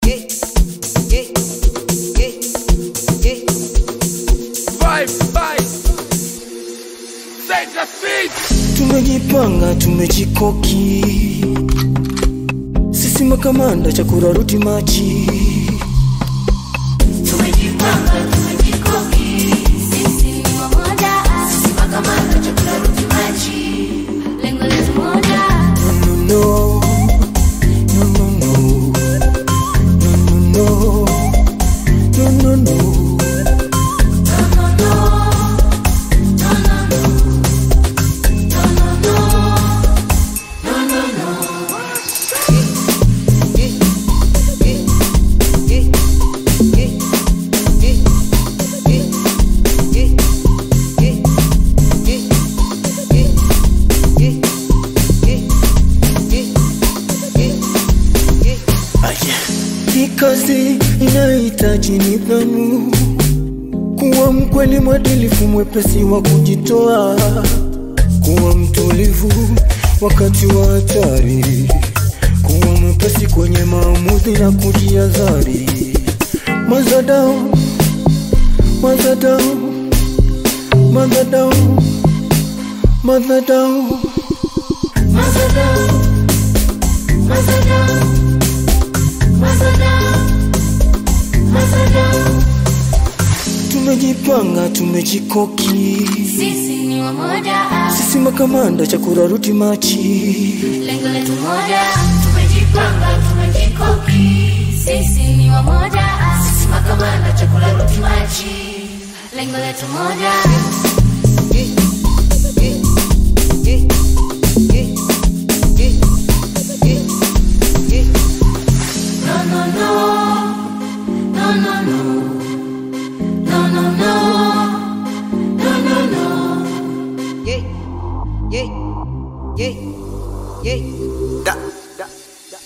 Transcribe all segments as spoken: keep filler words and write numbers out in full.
Tumejipanga, tumejikoki, sisi makamanda chakura ruti machi. Tumejipanga, tumejikoki, sisi ni wamoja, sisi makamanda chakura ruti machi. Lengo letu moja. No no no no no no no no no no. Kazi inahitaji nidhamu, kuwa mkweli, mwadilifu, mwepesi wa kujitoa, kuwa mtulivu wakati wa hatari, kuwa mwepesi kwenye maamuzi na kujihadhari. Mazadao, mazadao, mazadao, mazadao, Mazadao, mazadao, mazadao, mazadao. Tumejipanga, tumejikoki, Sisi ni wamoja, sisi makamanda chakura ruti machi. lengo letu moja. Tumejipanga, tumejikoki, sisi ni wamoja, sisi makamanda chakura ruti machi. Lengo letu moja. No no no, no no no, no no no, no no no. Yeah, yeah, yeah, yeah. That, that, that,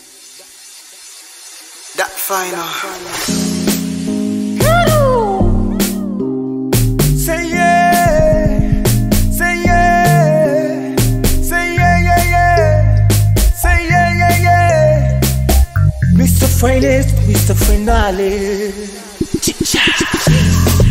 that final. Say yeah, say yeah, say yeah, yeah, yeah, say yeah, yeah, yeah. Mister Finest, Mister Finale. Chicha.